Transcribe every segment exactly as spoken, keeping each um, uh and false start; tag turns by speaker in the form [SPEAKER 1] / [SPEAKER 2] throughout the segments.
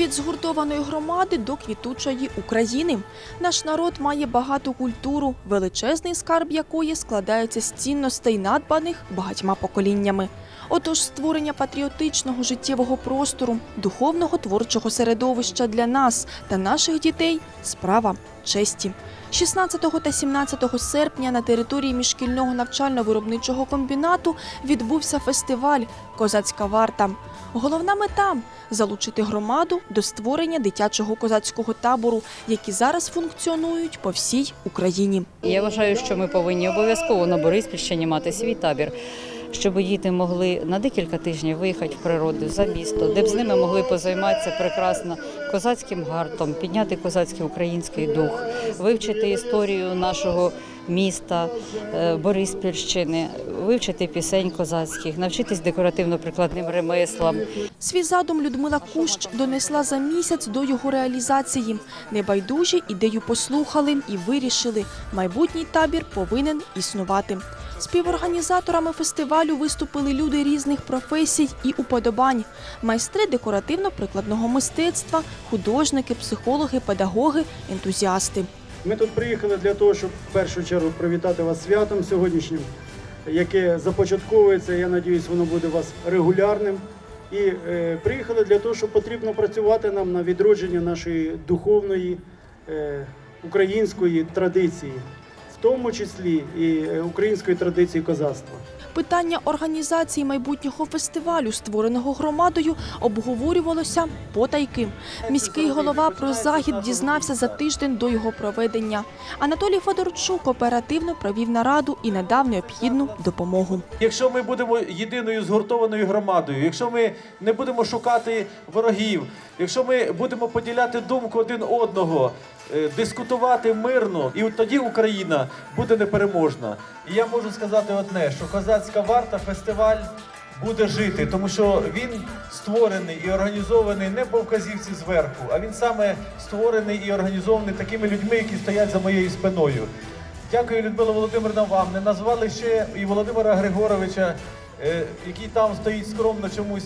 [SPEAKER 1] Від згуртованої громади до квітучої України. Наш народ має багату культуру, величезний скарб якої складається з цінностей, надбаних багатьма поколіннями. Отож, створення патріотичного життєвого простору, духовного творчого середовища для нас та наших дітей – справа честі. шістнадцятого та сімнадцятого серпня на території міжшкільного навчально-виробничого комбінату відбувся фестиваль «Козацька варта». Головна мета – залучити громаду до створення дитячого козацького табору, які зараз функціонують по всій Україні.
[SPEAKER 2] Я вважаю, що ми повинні обов'язково на Бориспільщині мати свій табір, щоб діти могли на декілька тижнів виїхати в природу, за місто, де б з ними могли позайматися прекрасно козацьким гартом, підняти козацький український дух, вивчити історію нашого міста, Бориспільщини, вивчити пісень козацьких, навчитись декоративно-прикладним ремеслам.
[SPEAKER 1] Свій задум Людмила Кущ донесла за місяць до його реалізації. Небайдужі ідею послухали і вирішили – майбутній табір повинен існувати. Співорганізаторами фестивалю виступили люди різних професій і уподобань – майстри декоративно-прикладного мистецтва, художники, психологи, педагоги, ентузіасти.
[SPEAKER 3] Ми тут приїхали для того, щоб в першу чергу привітати вас святом сьогоднішнім, яке започатковується, я сподіваюся, воно буде у вас регулярним. І е, приїхали для того, щоб потрібно працювати нам на відродження нашої духовної е, української традиції, в тому числі і української традиції козацтва.
[SPEAKER 1] Питання організації майбутнього фестивалю, створеного громадою, обговорювалося потайки. Міський голова про захід дізнався за тиждень до його проведення. Анатолій Федорчук оперативно провів нараду і надав необхідну допомогу.
[SPEAKER 4] Якщо ми будемо єдиною згуртованою громадою, якщо ми не будемо шукати ворогів, якщо ми будемо поділяти думку один одного, дискутувати мирно, і тоді Україна буде непереможна. І я можу сказати одне, що Козацька варта фестиваль буде жити, тому що він створений і організований не по вказівці зверху, а він саме створений і організований такими людьми, які стоять за моєю спиною. Дякую, Людмила Володимирівна, вам. Не назвали ще і Володимира Григоровича, який там стоїть скромно чомусь.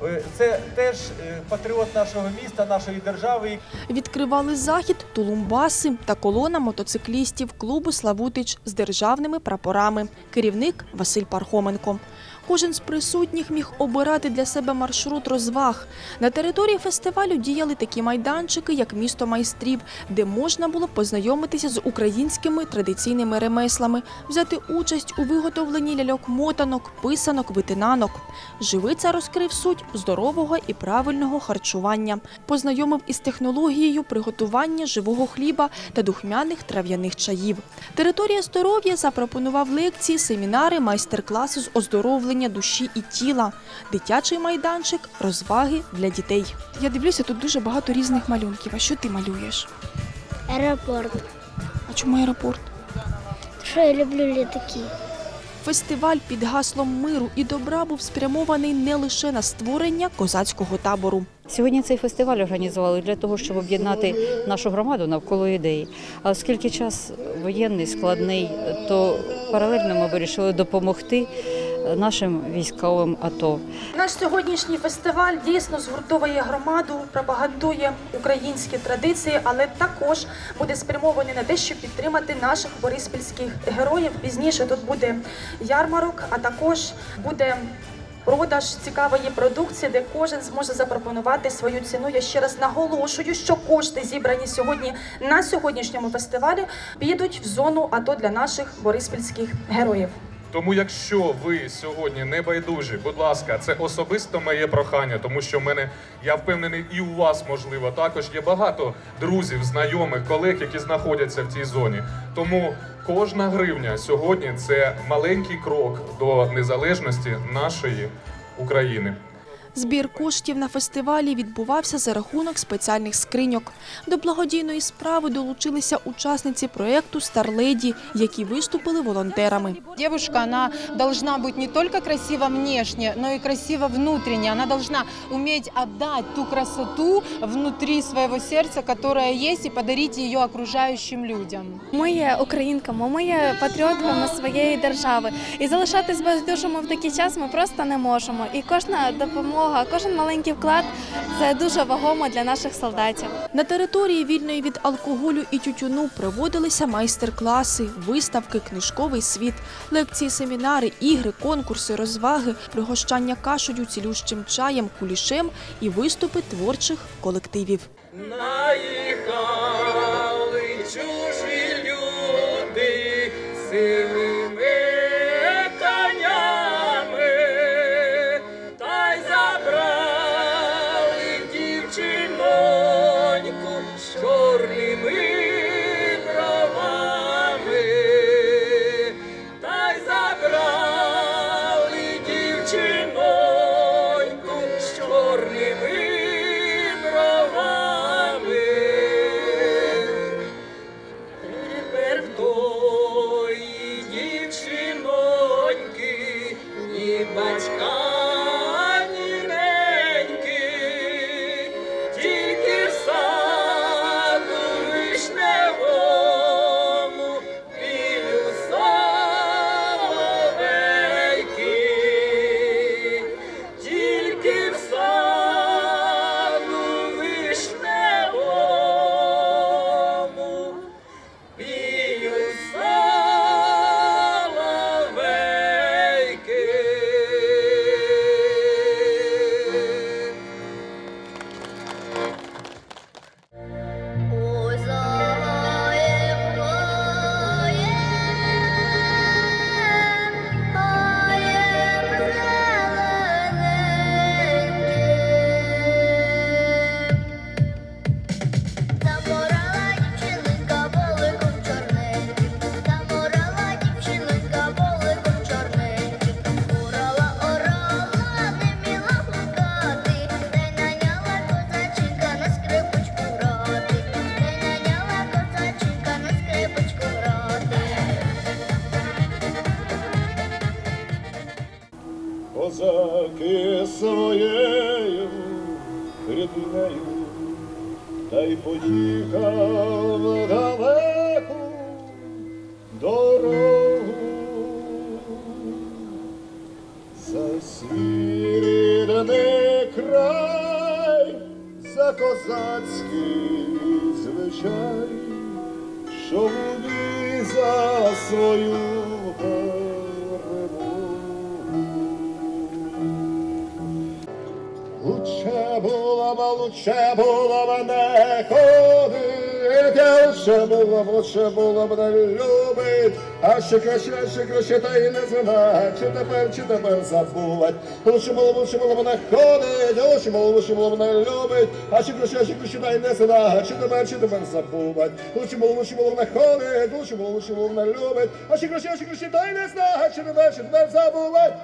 [SPEAKER 4] Це теж патріот нашого міста, нашої держави.
[SPEAKER 1] Відкривали захід тулумбаси та колона мотоциклістів клубу «Славутич» з державними прапорами. Керівник Василь Пархоменко. Кожен з присутніх міг обирати для себе маршрут розваг. На території фестивалю діяли такі майданчики, як «Місто майстрів», де можна було познайомитися з українськими традиційними ремеслами, взяти участь у виготовленні ляльок-мотанок, писанок, витинанок. Живиця розкрив суть здорового і правильного харчування. Познайомив із технологією приготування живого хліба та духмяних трав'яних чаїв. Територія здоров'я запропонував лекції, семінари, майстер-класи з оздоровлення душі і тіла, дитячий майданчик, розваги для дітей. Я дивлюся, тут дуже багато різних малюнків. А що ти малюєш?
[SPEAKER 5] Аеропорт.
[SPEAKER 1] А чому аеропорт?
[SPEAKER 5] Що я люблю літаки.
[SPEAKER 1] Фестиваль під гаслом миру і добра був спрямований не лише на створення козацького табору.
[SPEAKER 2] Сьогодні цей фестиваль організували для того, щоб об'єднати нашу громаду навколо ідеї. А оскільки час воєнний, складний, то паралельно ми вирішили допомогти нашим військовим АТО.
[SPEAKER 1] Наш сьогоднішній фестиваль дійсно згуртовує громаду, пропагандує українські традиції, але також буде спрямований на те, щоб підтримати наших бориспільських героїв. Пізніше тут буде ярмарок, а також буде продаж цікавої продукції, де кожен зможе запропонувати свою ціну. Я ще раз наголошую, що кошти, зібрані сьогодні на сьогоднішньому фестивалі, підуть в зону АТО для наших бориспільських героїв.
[SPEAKER 6] Тому якщо ви сьогодні не байдужі, будь ласка, це особисто моє прохання, тому що в мене, я впевнений, і у вас, можливо, також є багато друзів, знайомих, колег, які знаходяться в цій зоні. Тому кожна гривня сьогодні – це маленький крок до незалежності нашої України.
[SPEAKER 1] Збір коштів на фестивалі відбувався за рахунок спеціальних скриньок. До благодійної справи долучилися учасниці проєкту «Старледі», які виступили волонтерами.
[SPEAKER 7] Девушка, она должна быть не только красива внешне, но и красива внутренне. Она должна уметь отдать ту красоту внутри своего сердца, которая есть, и подарить ее окружающим людям.
[SPEAKER 8] Ми є українками, ми є патріотками своєї держави. І залишатись байдужими в такий час ми просто не можемо. І кожна допомога допомога, кожен маленький вклад – це дуже вагомо для наших солдатів.
[SPEAKER 1] На території вільної від алкоголю і тютюну проводилися майстер-класи, виставки, книжковий світ, лекції, семінари, ігри, конкурси, розваги, пригощання кашею, цілющим чаєм, кулішем і виступи творчих колективів.
[SPEAKER 9] Наїхали чужі люди сивими конями, та й забрали дівчиноньку з чорними бровами, та й забрали дівчиноньку з чорними бровами. Тепер в тої дівчиноньки ні батька, ні неньки, тільки в саду вишневому білю соловейки, тільки в саду вишневому білю соловейки.
[SPEAKER 5] Ой, заєм, моє, моє зелененьке. Заморала дівчинка воликом чорненьким, заморала дівчинка воликом чорненьким. Орала, орала, не вміла гукати, та й наняла козаченька на скрипочку грати, та й наняла козаченька на скрипочку грати.
[SPEAKER 10] Козаки своєю ріднею, та й поїхав в далеку дорогу. За свій рідний край, за козацький звичай, що в бій за свою перемогу. Лучше було б, лучше було б не ходить, лучше було б, лучше було б не любить, а ще краще, а ще краще, та й не знать, чи тепер, чи тепер забувать. Лучше було б, лучше було б не ходить, лучше було, лучше було б не любить, а ще краще, а ще краще, та й не знать, чи тепер, чи тепер забувать. Лучше було, лучше було б не ходить, лучше було, лучше було б не любить, а ще краще, а ще краще, та й не знать, чи тепер, чи тепер забувать.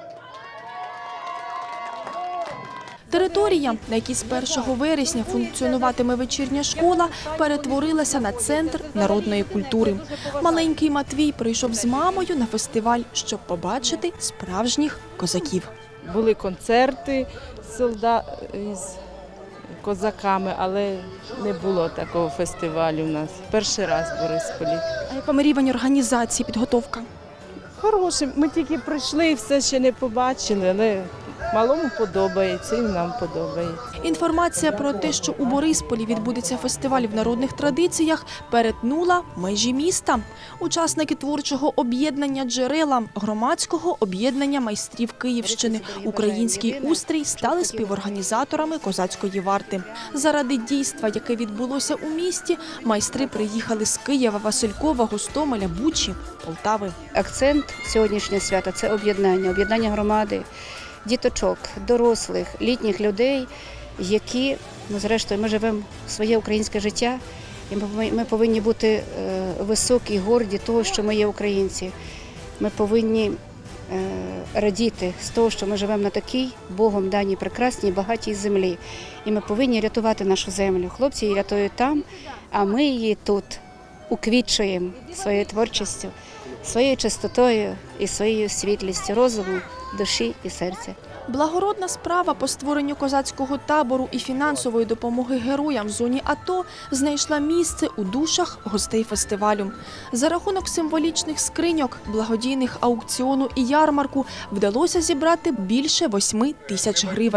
[SPEAKER 1] Територія, на якій з першого вересня функціонуватиме вечірня школа, перетворилася на центр народної культури. Маленький Матвій прийшов з мамою на фестиваль, щоб побачити справжніх козаків.
[SPEAKER 11] Були концерти з солда... з козаками, але не було такого фестивалю у нас. Перший раз в Борисполі.
[SPEAKER 1] А якому рівень організації, підготовка?
[SPEAKER 11] Хороший. Ми тільки прийшли і все ще не побачили, але малому подобається і нам подобається.
[SPEAKER 1] Інформація про те, що у Борисполі відбудеться фестиваль в народних традиціях, перетнула межі міста. Учасники творчого об'єднання «Джерела» громадського об'єднання майстрів Київщини «Український устрій» стали співорганізаторами козацької варти. Заради дійства, яке відбулося у місті, майстри приїхали з Києва, Василькова, Гостомеля, Бучі, Полтави.
[SPEAKER 12] Акцент сьогоднішнього свята – це об'єднання, об'єднання громади, діточок, дорослих, літніх людей, які, ну, зрештою, ми живемо своє українське життя, і ми повинні бути високі, горді того, що ми є українці. Ми повинні радіти з того, що ми живемо на такій Богом даній прекрасній, багатій землі. І ми повинні рятувати нашу землю. Хлопці її рятують там, а ми її тут уквітчуємо своєю творчістю, своєю чистотою і своєю світлістю розуму, душі і серця.
[SPEAKER 1] Благородна справа по створенню козацького табору і фінансової допомоги героям в зоні АТО знайшла місце у душах гостей фестивалю. За рахунок символічних скриньок, благодійних аукціону і ярмарку вдалося зібрати більше восьми тисяч гривень.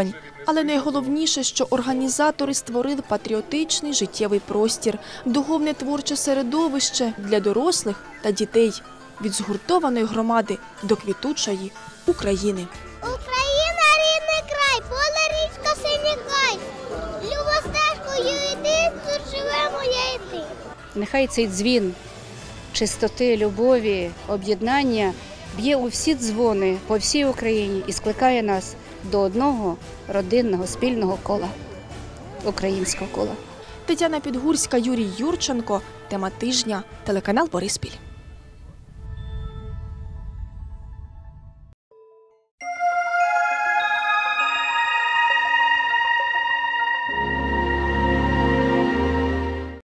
[SPEAKER 1] Але найголовніше, що організатори створили патріотичний життєвий простір, духовне творче середовище для дорослих та дітей від згуртованої громади до квітучої України.
[SPEAKER 5] Україна – рідний край, поле, річка, синій край. Люба стежкою йди, тут живе моя і ти.
[SPEAKER 12] Нехай цей дзвін чистоти, любові, об'єднання б'є у всі дзвони по всій Україні і скликає нас до одного родинного спільного кола, українського кола.
[SPEAKER 1] Тетяна Підгурська, Юрій Юрченко. Тема тижня. Телеканал «Бориспіль».